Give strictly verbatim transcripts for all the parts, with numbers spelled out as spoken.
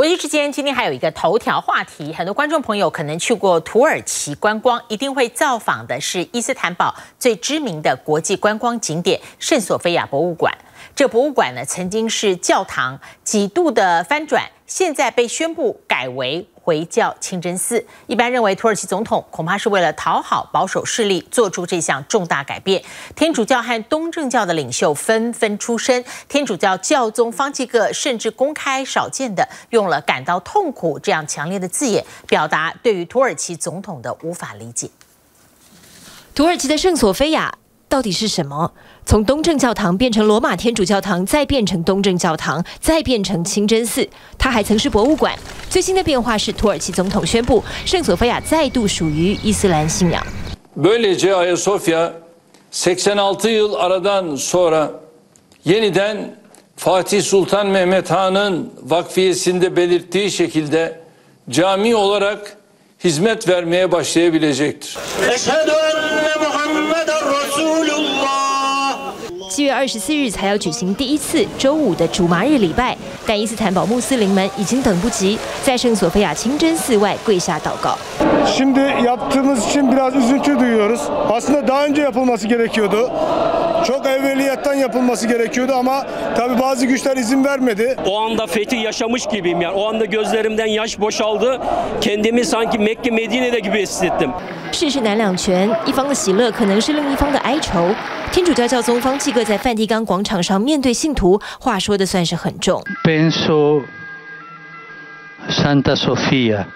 国际之间今天还有一个头条话题，很多观众朋友可能去过土耳其观光，一定会造访的是伊斯坦堡最知名的国际观光景点圣索菲亚博物馆。这博物馆呢，曾经是教堂，几度的翻转，现在被宣布改为回教清真寺。一般认为，土耳其总统恐怕是为了讨好保守势力，做出这项重大改变。天主教和东正教的领袖纷纷出声，天主教教宗方济各甚至公开少见的用了感到痛苦这样强烈的字眼，表达对于土耳其总统的无法理解。 土耳其的圣索菲亚到底是什么？从东正教堂变成罗马天主教堂，再变成东正教堂，再变成清真寺，它还曾是博物馆。最新的变化是，土耳其总统宣布，圣索菲亚再度属于伊斯兰信仰。 Böylece Ayasofya seksen altı yıl aradan sonra yeniden Fatih Sultan Mehmet Han'ın vakfiyesinde belirttiği şekilde cami olarak hizmet vermeye başlayabilecektir. 七月二十四日才要举行第一次周五的主麻日礼拜，但伊斯坦堡穆斯林们已经等不及，在圣索菲亚清真寺外跪下祷告。 Şimdi yaptığımız için biraz üzüntü duyuyoruz. Aslında daha önce yapılması gerekiyordu. Çok evveliyattan yapılması gerekiyordu ama tabii bazı güçler izin vermedi. O anda fethi yaşamış gibiyim yani. O anda gözlerimden yaş boşaldı. Kendimi sanki Mekke Medine'de gibi hissettim. 世事难两全，一方的喜乐可能是另一方的哀愁。天主教教宗方济各在梵蒂冈广场上面对信徒，话说的算是很重。 Penso Santa Sofia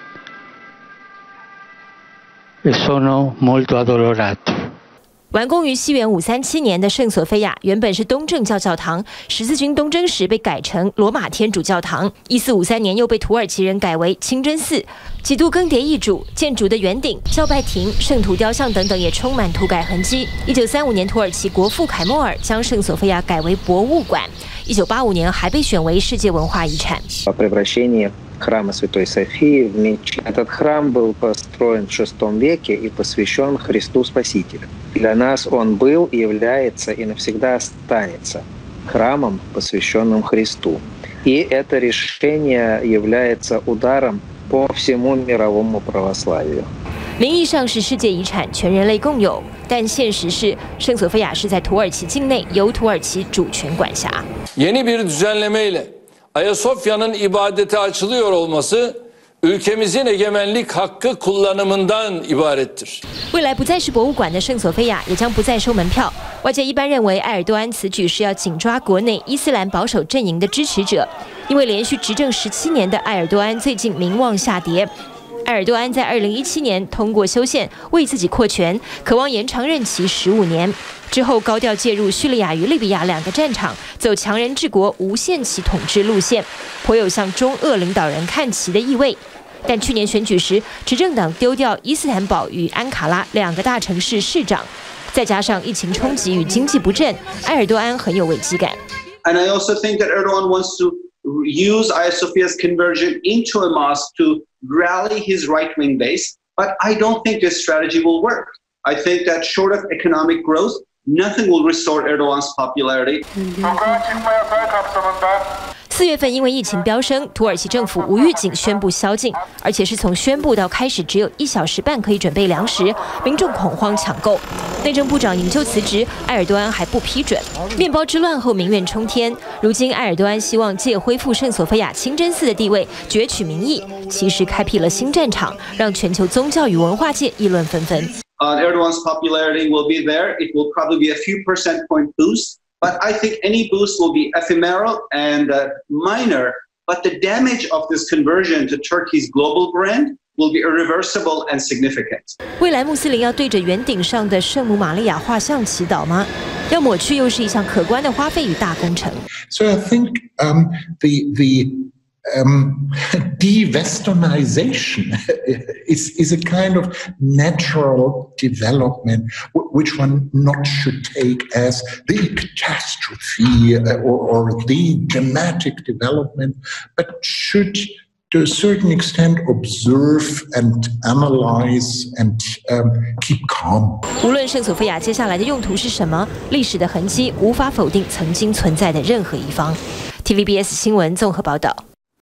e sono molto addolorato. 完工于西元五三七年的圣索菲亚原本是东正教教堂，十字军东征时被改成罗马天主教堂。一四五三年又被土耳其人改为清真寺，几度更迭易主，建筑的圆顶、教拜亭、圣徒雕像等等也充满涂改痕迹。一九三五年，土耳其国父凯莫尔将圣索菲亚改为博物馆。一九八五年还被选为世界文化遗产。 Храма Святой Софии в мечеть. Этот храм был построен в шестом веке и посвящен Христу Спасителю. Для нас он был, является и навсегда останется храмом, посвященным Христу. И это решение является ударом по всему мировому православию. 名义上是世界遗产，全人类共有，但现实是，圣索菲亚是在土耳其境内，由土耳其主权管辖。 Yeni bir düzenlemeyle Ayasofya'nın ibadete açılıyor olması ülkemizin egemenlik hakkı kullanımından ibarettir. 未来不再是博物馆的圣索菲亚也将不再收门票。外界一般认为，埃尔多安此举是要紧抓国内伊斯兰保守阵营的支持者，因为连续执政十七年的埃尔多安最近名望下跌。埃尔多安在二零一七年通过修宪为自己扩权，渴望延长任期十五年。之后高调介入叙利亚与利比亚两个战场，走强人治国、无限期统治路线，颇有向中俄领导人看齐的意味。但去年选举时，执政党丢掉伊斯坦堡与安卡拉两个大城市市长，再加上疫情冲击与经济不振，埃尔多安很有危机感。 And I also think that Erdogan wants to use Hagia Sophia's conversion into a mosque to rally his right-wing base, but I don't think this strategy will work. I think that short of economic growth, nothing will restore Erdogan's popularity. 四月份因为疫情飙升，土耳其政府无预警宣布宵禁，而且是从宣布到开始只有一小时半可以准备粮食，民众恐慌抢购。内政部长引咎辞职，埃尔多安还不批准。面包之乱后民怨冲天，如今埃尔多安希望借恢复圣索菲亚清真寺的地位攫取民意，其实开辟了新战场，让全球宗教与文化界议论纷纷。 Uh, Erdogan's popularity will be there. It will probably be a few percent point boost. But I think any boost will be ephemeral and uh, minor. But the damage of this conversion to Turkey's global brand will be irreversible and significant. 未来穆斯林要对着圆顶上的圣母玛利亚画像祈祷吗？要抹去又是一项可观的花费与大工程。 So I think um, the the Um, de-Westernization is, is a kind of natural development which one not should take as the catastrophe or, or the dramatic development, but should to a certain extent observe and analyze and um, keep calm. 无论圣索菲亚接下来的用途是什么，历史的痕迹无法否定曾经存在的任何一方。T V B S 新闻综合报道。